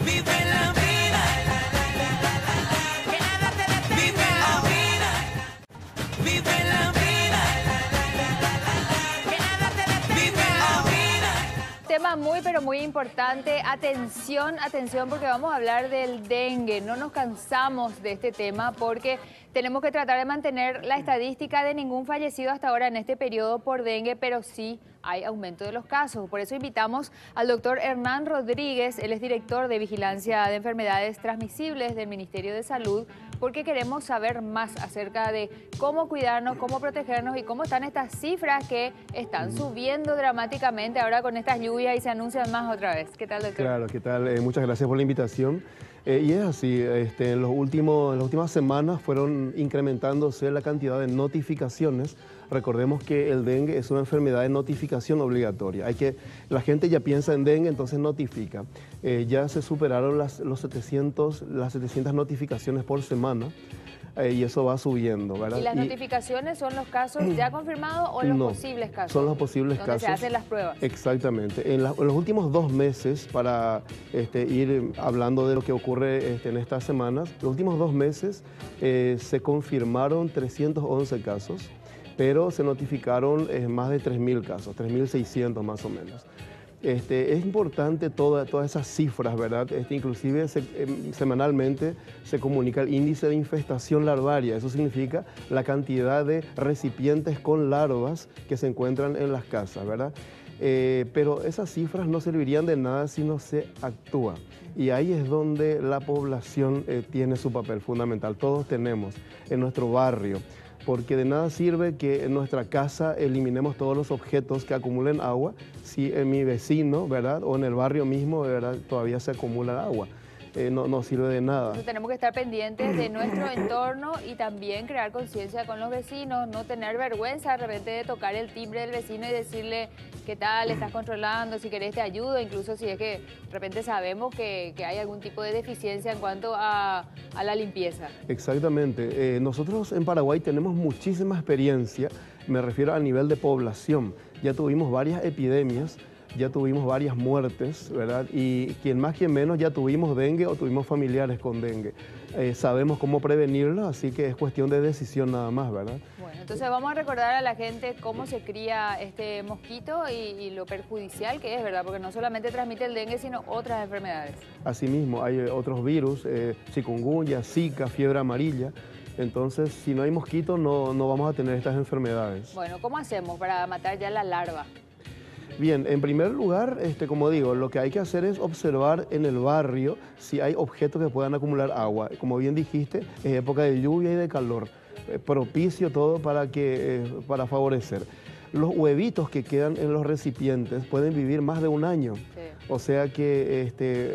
Vive la vida, que nada te detenga. Vive la vida, vive la vida, que nada te detenga. Vive la vida. Tema muy pero muy importante. Atención, atención, porque vamos a hablar del dengue. No nos cansamos de este tema porque tenemos que tratar de mantener la estadística de ningún fallecido hasta ahora en este periodo por dengue, pero sí hay aumento de los casos. Por eso invitamos al doctor Hernán Rodríguez, él es director de Vigilancia de Enfermedades Transmisibles del Ministerio de Salud, porque queremos saber más acerca de cómo cuidarnos, cómo protegernos y cómo están estas cifras que están subiendo dramáticamente ahora con estas lluvias y se anuncian más otra vez. ¿Qué tal, doctor? Claro, ¿qué tal? Muchas gracias por la invitación. Y es así, en las últimas semanas fueron incrementándose la cantidad de notificaciones. Recordemos que el dengue es una enfermedad de notificación obligatoria. La gente ya piensa en dengue, entonces notifica. Ya se superaron las 700 notificaciones por semana. Y eso va subiendo, ¿verdad? ¿Y las notificaciones son los casos ya confirmados o los posibles casos? Son los posibles donde casos. se hacen las pruebas. Exactamente. En los últimos 2 meses, para ir hablando de lo que ocurre en estas semanas, los últimos 2 meses se confirmaron 311 casos, pero se notificaron más de 3.000 casos, 3.600 más o menos. Es importante todas esas cifras, ¿verdad? Inclusive semanalmente se comunica el índice de infestación larvaria. Eso significa la cantidad de recipientes con larvas que se encuentran en las casas, ¿verdad? Pero esas cifras no servirían de nada si no se actúa. Y ahí es donde la población tiene su papel fundamental. Todos tenemos en nuestro barrio. Porque de nada sirve que en nuestra casa eliminemos todos los objetos que acumulen agua si en mi vecino, ¿verdad? O en el barrio mismo, ¿verdad? Todavía se acumula agua. No sirve de nada. Entonces tenemos que estar pendientes de nuestro entorno y también crear conciencia con los vecinos, no tener vergüenza de repente de tocar el timbre del vecino y decirle qué tal, estás controlando, si querés te ayudo, incluso si es que de repente sabemos que hay algún tipo de deficiencia en cuanto a la limpieza. Exactamente. Nosotros en Paraguay tenemos muchísima experiencia, me refiero a nivel de población. Ya tuvimos varias epidemias, ya tuvimos varias muertes, ¿verdad? Y quien más, quien menos, ya tuvimos dengue o tuvimos familiares con dengue. Sabemos cómo prevenirlo, así que es cuestión de decisión nada más, ¿verdad? Bueno, entonces vamos a recordar a la gente cómo se cría este mosquito y lo perjudicial que es, ¿verdad? Porque no solamente transmite el dengue, sino otras enfermedades. Asimismo, hay otros virus, chikungunya, zika, fiebre amarilla. Entonces, si no hay mosquitos, no vamos a tener estas enfermedades. Bueno, ¿cómo hacemos para matar ya la larva? Bien, en primer lugar, como digo, lo que hay que hacer es observar en el barrio si hay objetos que puedan acumular agua. Como bien dijiste, es época de lluvia y de calor, propicio todo para favorecer. Los huevitos que quedan en los recipientes pueden vivir más de 1 año. Sí. O sea que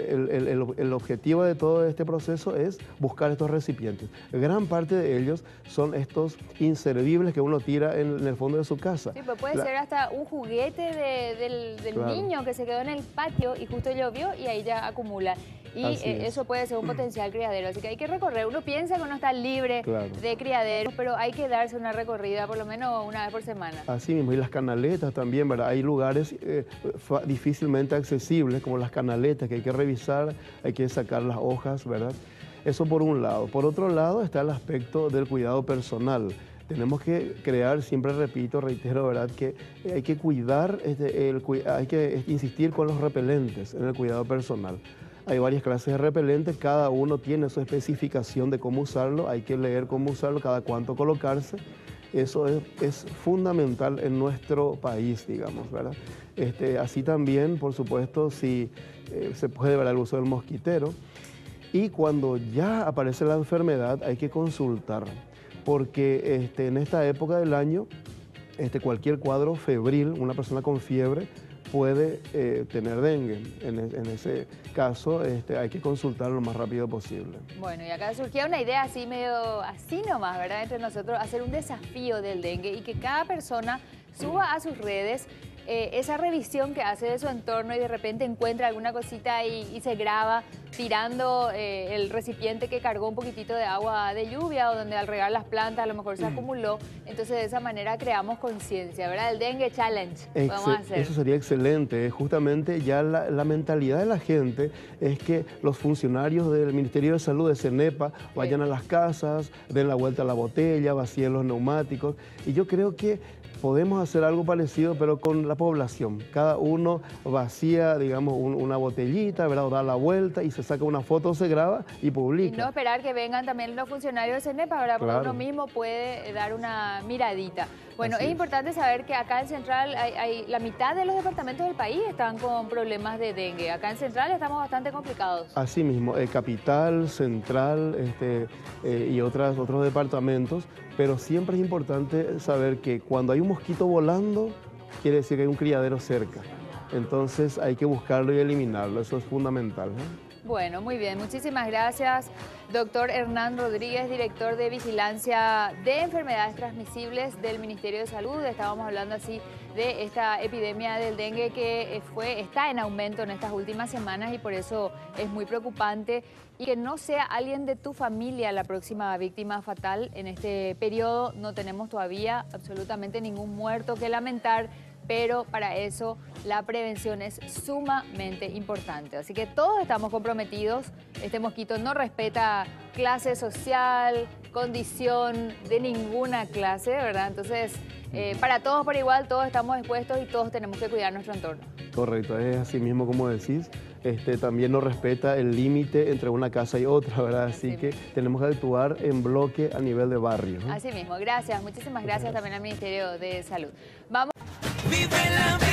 el objetivo de todo este proceso es buscar estos recipientes. Gran parte de ellos son estos inservibles que uno tira en el fondo de su casa. Sí, pero puede ser hasta un juguete del claro. niño que se quedó en el patio y justo llovió y ahí ya acumula. Y eso puede ser un potencial criadero, así que hay que recorrer. Uno piensa que uno está libre de criaderos, pero hay que darse una recorrida por lo menos una vez por semana. Así mismo, y las canaletas también, ¿verdad? Hay lugares difícilmente accesibles, como las canaletas, que hay que revisar, hay que sacar las hojas, ¿verdad? Eso por un lado. Por otro lado está el aspecto del cuidado personal. Tenemos que crear, siempre repito, reitero, ¿verdad? Que hay que cuidar, hay que insistir con los repelentes en el cuidado personal. Hay varias clases de repelentes, cada uno tiene su especificación de cómo usarlo, hay que leer cómo usarlo, cada cuánto colocarse. Eso es fundamental en nuestro país, digamos, ¿verdad? Así también, por supuesto, si se puede ver el uso del mosquitero. Y cuando ya aparece la enfermedad hay que consultar, porque en esta época del año, cualquier cuadro febril, una persona con fiebre, puede tener dengue. En ese caso hay que consultar lo más rápido posible. Bueno, y acá surgía una idea así medio así nomás, ¿verdad? Entre nosotros, hacer un desafío del dengue y que cada persona suba a sus redes esa revisión que hace de su entorno y de repente encuentra alguna cosita y se graba tirando el recipiente que cargó un poquitito de agua de lluvia o donde al regar las plantas a lo mejor se acumuló. Entonces de esa manera creamos conciencia, ¿verdad? El Dengue Challenge vamos a hacer. Eso sería excelente. Justamente ya la mentalidad de la gente es que los funcionarios del Ministerio de Salud, de CENEPA, vayan a las casas, den la vuelta a la botella, vacíen los neumáticos. Y yo creo que podemos hacer algo parecido, pero con la población. Cada uno vacía, digamos, una botellita, ¿verdad? O da la vuelta y se saca una foto, se graba y publica. Y no esperar que vengan también los funcionarios de CENEPA, ¿verdad? Porque Claro. uno mismo puede dar una miradita. Bueno, Así es es. importante saber que acá en Central la mitad de los departamentos del país están con problemas de dengue. Acá en Central estamos bastante complicados. Así mismo, Capital, Central y otros departamentos, pero siempre es importante saber que cuando hay un mosquito volando, quiere decir que hay un criadero cerca. Entonces hay que buscarlo y eliminarlo, eso es fundamental, ¿no? Bueno, muy bien. Muchísimas gracias, doctor Hernán Rodríguez, director de Vigilancia de Enfermedades Transmisibles del Ministerio de Salud. Estábamos hablando así de esta epidemia del dengue que está en aumento en estas últimas semanas y por eso es muy preocupante. Y que no sea alguien de tu familia la próxima víctima fatal. En este periodo no tenemos todavía absolutamente ningún muerto que lamentar, pero para eso la prevención es sumamente importante. Así que todos estamos comprometidos. Este mosquito no respeta clase social, condición de ninguna clase, ¿verdad? Entonces, para todos por igual, todos estamos expuestos y todos tenemos que cuidar nuestro entorno. Correcto, es así mismo como decís. También no respeta el límite entre una casa y otra, ¿verdad? Así que tenemos que actuar en bloque a nivel de barrio, ¿no? Así mismo, gracias, muchísimas gracias también al Ministerio de Salud. Vamos. Vive la vida.